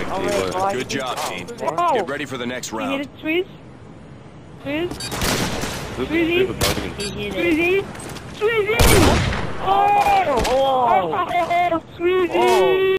Right, Good job, team. Wow. Get ready for the next He hit round. it, Swiszh. Swiszh. Swiszh. Swiszh. Swiszh. Oh! Swiszh.